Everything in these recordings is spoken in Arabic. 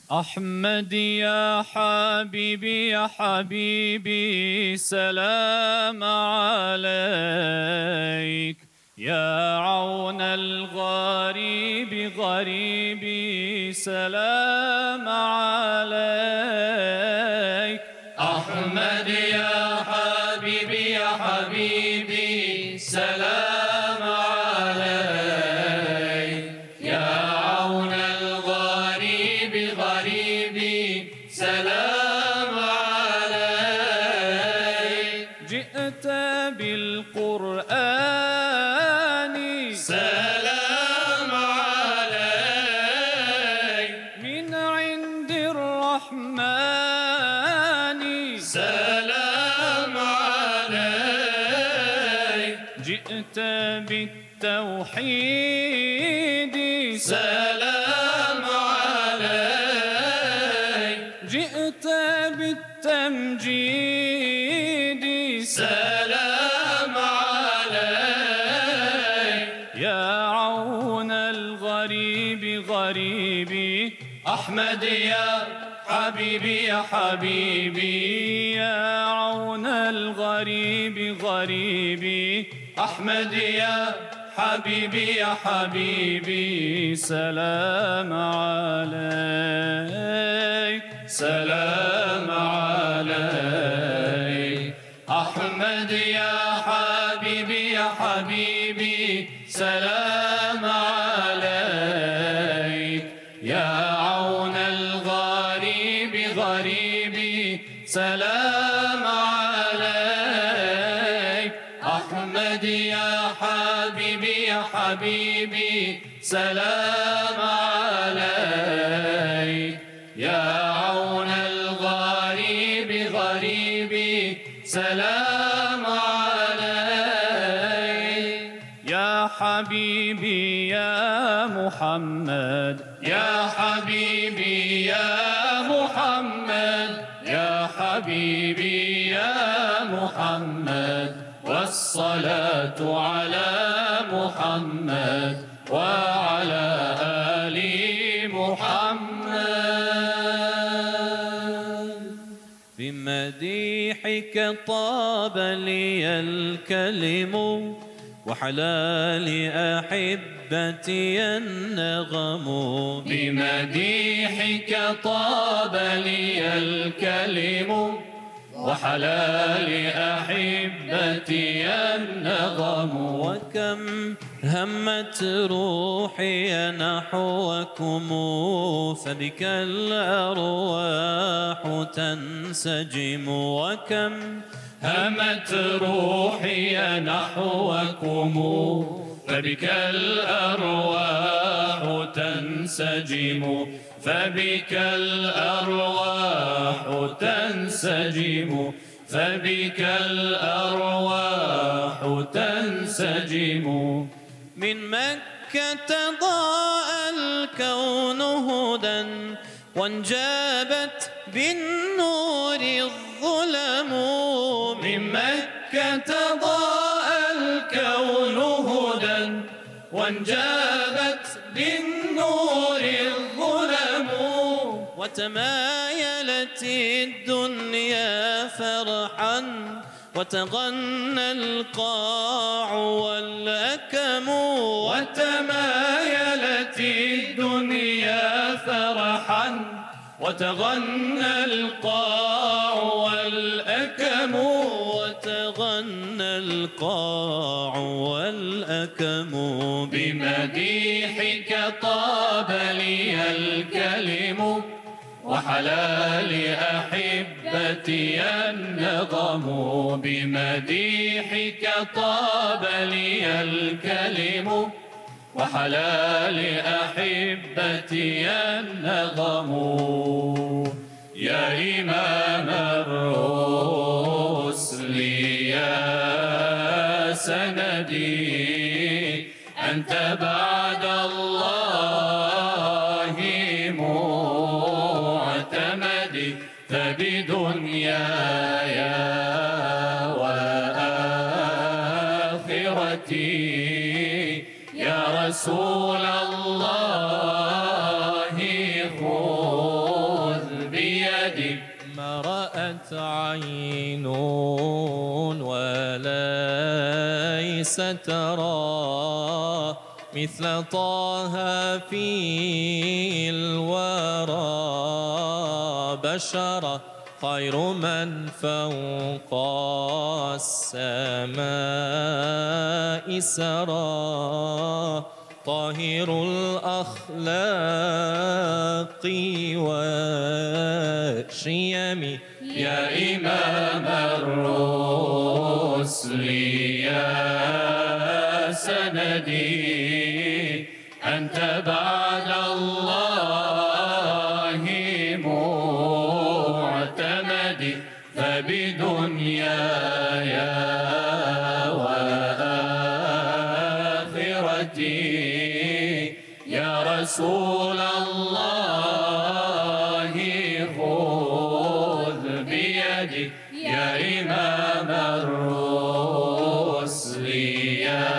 أحمد يا حبيبي يا حبيبي سلام عليك، يا عون الغريب غريبي سلام عليك. أحمد يا حبيبي يا حبيبي سلام عليك، يا عون الغريب غريبي سلام عليك. جئت بالقرآن سلام عليك، من عند الرحمن سلام عليك. جئت بالتوحيد سلام عليك، جئت بالتمجيد سلام عليك. يا عون الغريب غريبي أحمد يا حبيبي يا حبيبي، يا عون الغريب غريبي أحمد يا حبيبي يا حبيبي سلام عليك سلام عليك. أحمد يا حبيبي يا حبيبي سلام عليك، يا عون الغريب غريبي سلام عليك. أحمد يا حبيبي يا حبيبي سلام عليك، يا عون الغريب غريبي سلام عليك. يا حبيبي يا محمد يا حبيبي يا محمد، يا حبيبي يا محمد، والصلاة على محمد وعلى آل محمد. بمديحك طاب لي الكلم، وحلال أحبتي النغم. بمديحك طاب لي الكلم، وحلال أحبتي النغم. وكم همت روحي نحوكم، فبك الأرواح تنسجم. وكم همت روحي نحوكم، فبك الأرواح تنسجم. فبك الأرواح تنسجم، فبك الأرواح تنسجم. من مكة ضاء الكون هدى، وانجابت بالنور الظلم. من مكة ضاء الكون هدى، وانجابت بالنور الظلم. وتمايلت الدنيا فرحا، وتغنى القاع والأكم. وتمايلت الدنيا فرحا، وتغنى القاع والأكم. وتغنى القاع والأكم. بمديحك طاب لي الكلم، وحلال أحبتي النغم. بمديحك طاب لي الكلم، وحلال أحبتي النغم. يا إمام الرسل يا سندي، أنت بعد الله معتمدي. فبدنياي وآخرتي يا رسول الله خذ سندي ما رأت عين وليس ترى مثل طه في الورى بشرا خير من فوق السماء سرى طاهر الأخلاق والشيم يا إمام الرسل يا سندي أنت بعد الله معتمدي فبدنياي وآخرتي يا رسول الله خذ بيدي يا إمام الرسل يا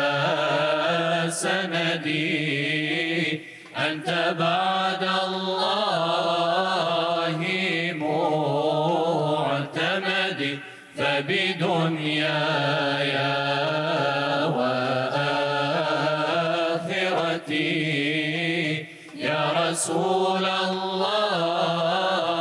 سندي أنت بعد الله معتمدي فبدنياي وآخرتي يا رسول الله